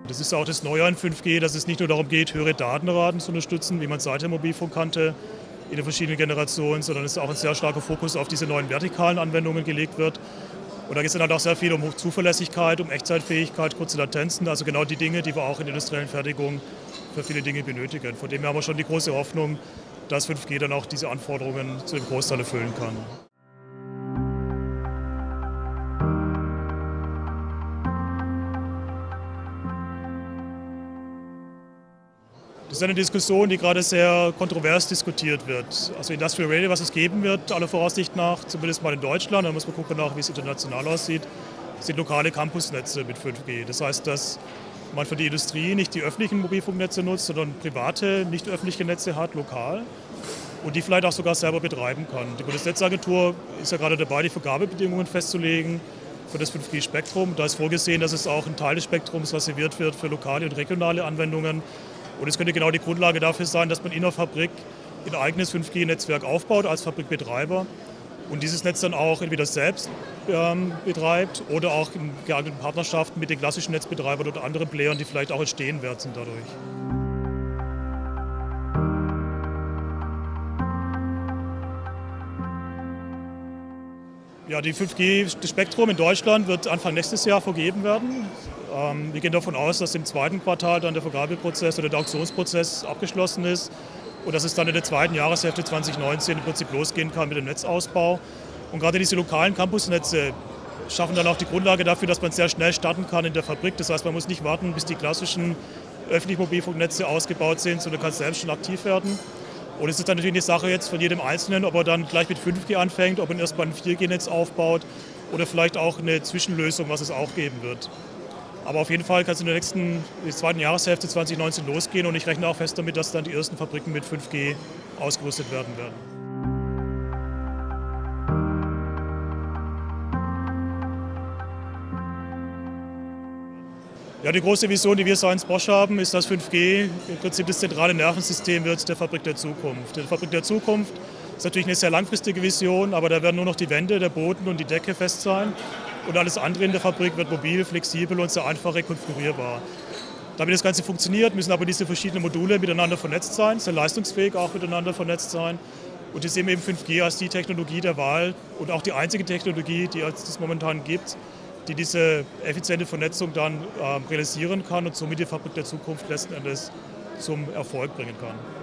Das ist auch das Neue an 5G, dass es nicht nur darum geht, höhere Datenraten zu unterstützen, wie man es seither im Mobilfunk kannte, in den verschiedenen Generationen, sondern es ist auch ein sehr starker Fokus auf diese neuen vertikalen Anwendungen gelegt wird. Und da geht es dann halt auch sehr viel um Zuverlässigkeit, um Echtzeitfähigkeit, kurze Latenzen, also genau die Dinge, die wir auch in der industriellen Fertigung für viele Dinge benötigen. Von dem her haben wir schon die große Hoffnung, dass 5G dann auch diese Anforderungen zu dem Großteil erfüllen kann. Das ist eine Diskussion, die gerade sehr kontrovers diskutiert wird. Also Industrial Radio, was es geben wird, aller Voraussicht nach, zumindest mal in Deutschland, da muss man gucken, wie es international aussieht, sind lokale Campusnetze mit 5G. Das heißt, dass man für die Industrie nicht die öffentlichen Mobilfunknetze nutzt, sondern private, nicht öffentliche Netze hat, lokal, und die vielleicht auch sogar selber betreiben kann. Die Bundesnetzagentur ist ja gerade dabei, die Vergabebedingungen festzulegen für das 5G-Spektrum. Da ist vorgesehen, dass es auch ein Teil des Spektrums reserviert wird für lokale und regionale Anwendungen. Und es könnte genau die Grundlage dafür sein, dass man in der Fabrik ein eigenes 5G-Netzwerk aufbaut als Fabrikbetreiber und dieses Netz dann auch entweder selbst betreibt oder auch in geeigneten Partnerschaften mit den klassischen Netzbetreibern oder anderen Playern, die vielleicht auch entstehen werden dadurch. Ja, die 5G, das Spektrum in Deutschland wird Anfang nächstes Jahr vergeben werden. Wir gehen davon aus, dass im zweiten Quartal dann der Vergabeprozess oder der Auktionsprozess abgeschlossen ist und dass es dann in der zweiten Jahreshälfte 2019 im Prinzip losgehen kann mit dem Netzausbau. Und gerade diese lokalen Campusnetze schaffen dann auch die Grundlage dafür, dass man sehr schnell starten kann in der Fabrik. Das heißt, man muss nicht warten, bis die klassischen öffentlichen Mobilfunknetze ausgebaut sind, sondern kann selbst schon aktiv werden. Und es ist dann natürlich eine Sache jetzt von jedem Einzelnen, ob er dann gleich mit 5G anfängt, ob er erstmal ein 4G-Netz aufbaut oder vielleicht auch eine Zwischenlösung, was es auch geben wird. Aber auf jeden Fall kann es in der zweiten Jahreshälfte 2019 losgehen und ich rechne auch fest damit, dass dann die ersten Fabriken mit 5G ausgerüstet werden. Ja, die große Vision, die wir seitens Bosch haben, ist, dass 5G im Prinzip das zentrale Nervensystem wird der Fabrik der Zukunft. Die Fabrik der Zukunft ist natürlich eine sehr langfristige Vision, aber da werden nur noch die Wände, der Boden und die Decke fest sein. Und alles andere in der Fabrik wird mobil, flexibel und sehr einfach rekonfigurierbar. Damit das Ganze funktioniert, müssen aber diese verschiedenen Module miteinander vernetzt sein, sehr leistungsfähig auch miteinander vernetzt sein. Und wir sehen eben 5G als die Technologie der Wahl und auch die einzige Technologie, die es momentan gibt, die diese effiziente Vernetzung dann realisieren kann und somit die Fabrik der Zukunft letzten Endes zum Erfolg bringen kann.